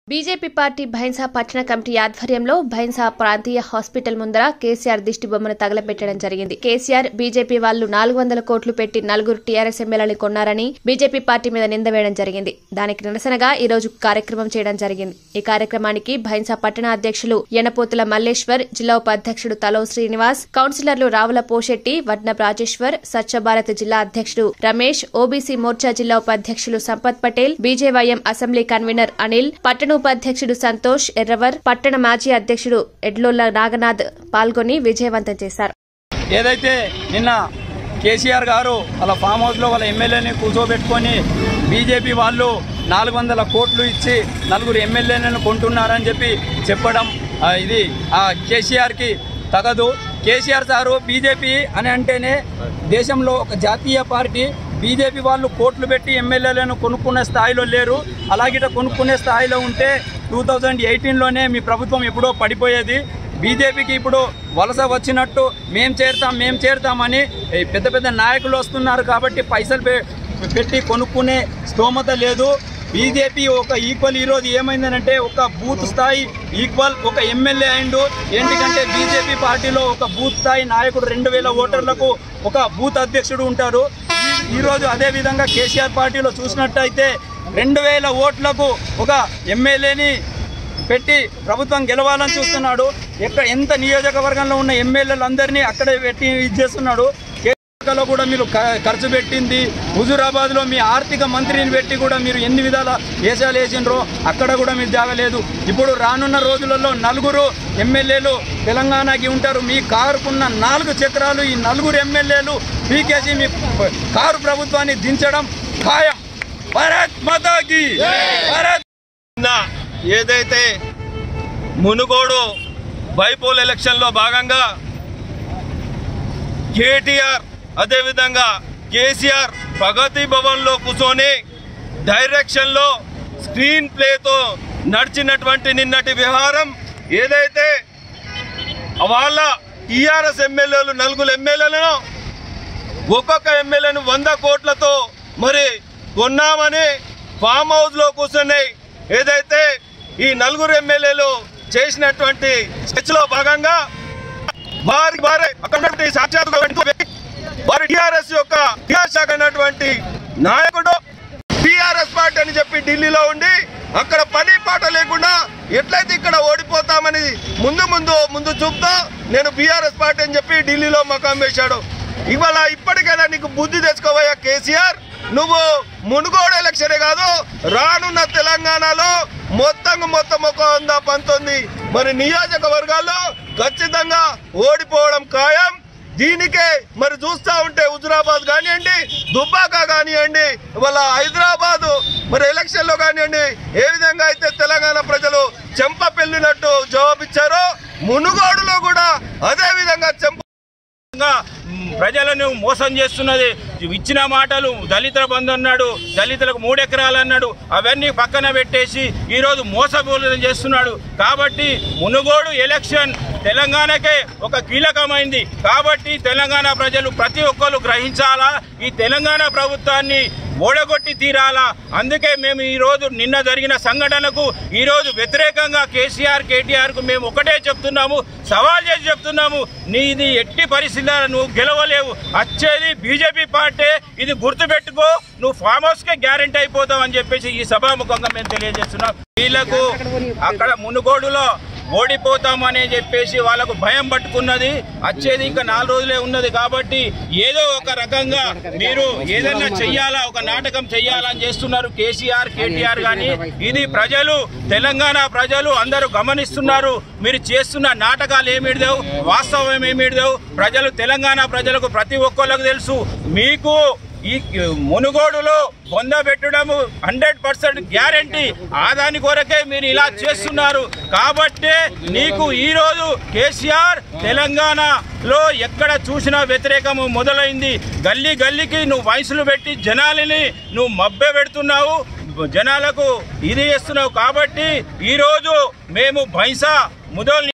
BJP party Bhainsa పట్టణ committee ఆధ్వర్యంలో భైంసా ప్రాంతీయ హాస్పిటల్ ముందర కేసీఆర్ దిష్టి బొమ్మను తగలబెట్టడం జరిగింది. కేసీఆర్ బీజేపీ వాళ్లు 400 కోట్లు పెట్టి 4 టీఆర్ఎస్ ఎమ్మెల్యేలను కొన్నారని బీజేపీ పార్టీ మీద నింద వేయడం జరిగింది. దానికి నిరసనగా ఈ రోజు కార్యక్రమం చేయడం జరిగింది. ఈ కార్యక్రమానికి భైంసా పట్టణ అధ్యక్షులు యనపోతుల మల్లేశ్వర్, జిల్లా ఉపాధ్యక్షుడు తలో శ్రీనివాస్, కౌన్సిలర్లు రావుల పోషెట్టి, వడ్నబ్ రాజేశ్వర్, స్వచ్ఛ భారత్ జిల్లా అధ్యక్షుడు రమేష్, ఓబీసీ మోర్చా జిల్లా ఉపాధ్యక్షులు Sampath Patel, BJYM assembly convener Anil, పట్టణ ఉపాధ్యక్షుడు సంతోష్ ఎర్రవర్, పట్టణ మాజీ అధ్యక్షుడు ఎడ్లోల నాగనాథ్ పాల్గొని విజయవంతం చేశారు. ఏదైతే నిన్న కేసీఆర్ గారు వాళ్ళ ఫామ్ హౌస్ లో వాళ్ళ ఎమ్మెల్యేని కూర్చోబెట్టుకొని బీజేపీ వాళ్ళు 400 కోట్లు ఇచ్చి 4 ఎమ్మెల్యేలను కొంటున్నారని చెప్పడం ఇది కేసీఆర్కి తగదు. కేసీఆర్ సారు బీజేపీ అని అంటేనే దేశంలో ఒక జాతీయ పార్టీ. బీజేపీ వాళ్ళు కోట్లు పెట్టి ఎమ్మెల్యేలను కొనుక్కునే స్థాయిలో లేరు. అలాగే కొనుక్కునే స్థాయిలో ఉంటే 2018లోనే మీ ప్రభుత్వం ఎప్పుడో పడిపోయేది. బీజేపీకి ఇప్పుడు వలస వచ్చినట్టు మేం చేరుతామని పెద్ద పెద్ద నాయకులు వస్తున్నారు కాబట్టి పైసలు పెట్టి కొనుక్కునే స్తోమత లేదు. బీజేపీ ఒక ఈక్వల్ ఈరోజు ఏమైందనంటే ఒక బూత్ స్థాయి ఈక్వల్ ఒక ఎమ్మెల్యే అయిండు. ఎందుకంటే బీజేపీ పార్టీలో ఒక బూత్ స్థాయి నాయకుడు 2000 ఓటర్లకు ఒక బూత్ అధ్యక్షుడు ఉంటారు. ఈరోజు అదేవిధంగా కేసీఆర్ పార్టీలో చూసినట్టయితే 2000 ఓట్లకు ఒక ఎమ్మెల్యేని పెట్టి ప్రభుత్వం గెలవాలని చూస్తున్నాడు. ఎంత నియోజకవర్గంలో ఉన్న ఎమ్మెల్యేలందరినీ అక్కడే పెట్టి ఇచ్చేస్తున్నాడు. కేరళలో కూడా మీరు ఖర్చు పెట్టింది, హుజూరాబాద్లో మీ ఆర్థిక మంత్రిని పెట్టి కూడా మీరు ఎన్ని విధాల వేషాలు వేసినరో అక్కడ కూడా మీరు జాగలేదు. ఇప్పుడు రానున్న రోజులలో 4 ఎమ్మెల్యేలు తెలంగాణకి ఉంటారు. మీ కారుకున్న 4 చక్రాలు ఈ 4 ఎమ్మెల్యేలు పీకేసి మీ కారు ప్రభుత్వాన్ని దించడం ఖాయం. భారత్ మాతాకి భారత్. ఏదైతే మునుగోడు బైపోల్ ఎలక్షన్లో భాగంగా కేటీఆర్ అదేవిధంగా కేసీఆర్ ప్రగతి భవన్లో కూర్చొని డైరెక్షన్లో స్క్రీన్ ప్లేతో నడిచినటువంటి నిన్నటి వ్యవహారం ఏదైతే వాళ్ళ టీఆర్ఎస్ ఎమ్మెల్యేలు 4 ఎమ్మెల్యేలను ఒక్కొక్క ఎమ్మెల్యేను 100 కోట్లతో మరి కొన్నామని ఫామ్ హౌస్లో కూర్చొని ఏదైతే ఈ 4 ఎమ్మెల్యేలు చేసినటువంటి స్కెచ్లో భాగంగా వారి సాక్షాత్ వారి టీఆర్ఎస్ యొక్క శాఖ అయినటువంటి నాయకుడు టీఆర్ఎస్ పార్టీ అని చెప్పి ఢిల్లీలో ఉండి అక్కడ పని పాట లేకుండా ఎట్లయితే ఇక్కడ ఓడిపోతామని ముందు చూపుతా నేను బీఆర్ఎస్ పార్టీ అని చెప్పి ఢిల్లీలో మకాం వేశాడు. ఇవాళ ఇప్పటికైనా నీకు బుద్ధి తెచ్చుకోవయ్యా కేసీఆర్. నువ్వు మునుగోడు ఎలక్షనే కాదు రానున్న తెలంగాణలో మొత్తం ఒక 119 మరి నియోజకవర్గాల్లో ఖచ్చితంగా ఓడిపోవడం ఖాయం. దీనికే మరి చూస్తూ ఉంటే హుజూరాబాద్ కానివ్వండి, దుబ్బాక కానివ్వండి, ఇవాళ హైదరాబాదు మరి ఎలక్షన్లో కానివ్వండి, ఏ విధంగా అయితే తెలంగాణ ప్రజలు చెంప పెళ్ళినట్టు జవాబిచ్చారో మునుగోడులో కూడా అదే విధంగా ప్రజలను మోసం చేస్తున్నది. ఇచ్చిన మాటలు దళితుల బంధు అన్నాడు, దళితులకు 3 ఎకరాలు అన్నాడు, అవన్నీ పక్కన పెట్టేసి ఈరోజు మోసపూరితం చేస్తున్నాడు. కాబట్టి మునుగోడు ఎలక్షన్ తెలంగాణకే ఒక కీలకమైంది. కాబట్టి తెలంగాణ ప్రజలు ప్రతి ఒక్కరు గ్రహించాలా, ఈ తెలంగాణ ప్రభుత్వాన్ని ఓడగొట్టి తీరాలా. అందుకే మేము ఈరోజు నిన్న జరిగిన సంఘటనకు ఈరోజు వ్యతిరేకంగా కేటీఆర్కు మేము ఒకటే చెప్తున్నాము, సవాల్ చేసి చెప్తున్నాము, నీది ఎట్టి పరిస్థితుల్లో నువ్వు గెలవలేవు, వచ్చేది బీజేపీ పార్టీ, ఇది గుర్తుపెట్టుకో, నువ్వు ఫామ్ హౌస్కే గ్యారెంటీ అయిపోతావు అని చెప్పేసి ఈ సభాముఖంగా మేము తెలియజేస్తున్నాం. వీళ్లకు అక్కడ మునుగోడులో ఓడిపోతామని చెప్పేసి వాళ్ళకు భయం పట్టుకున్నది. వచ్చేది ఇంకా 4 రోజులే ఉన్నది. కాబట్టి ఏదో ఒక రకంగా మీరు ఏదైనా చెయ్యాలా, ఒక నాటకం చెయ్యాలని చేస్తున్నారు కేటీఆర్ కానీ ఇది ప్రజలు తెలంగాణ ప్రజలు అందరూ గమనిస్తున్నారు. మీరు చేస్తున్న నాటకాలు ఏమిడిదేవు, వాస్తవం ఏమిడిదేవు ప్రజలు తెలంగాణ ప్రజలకు ప్రతి ఒక్కళ్ళకు తెలుసు. మీకు ఈ మునుగోడులో పొందబెట్టడము 100% గ్యారంటీ. దాని కొరకే మీరు ఇలా చేస్తున్నారు. కాబట్టి నీకు ఈరోజు కేసీఆర్ తెలంగాణలో ఎక్కడ చూసినా వ్యతిరేకము మొదలైంది. గల్లీకి నువ్వు వయసులు పెట్టి జనాలని నువ్వు మభ్య పెడుతున్నావు, జనాలకు ఇది చేస్తున్నావు. కాబట్టి ఈరోజు మేము భైంసా ముదోల్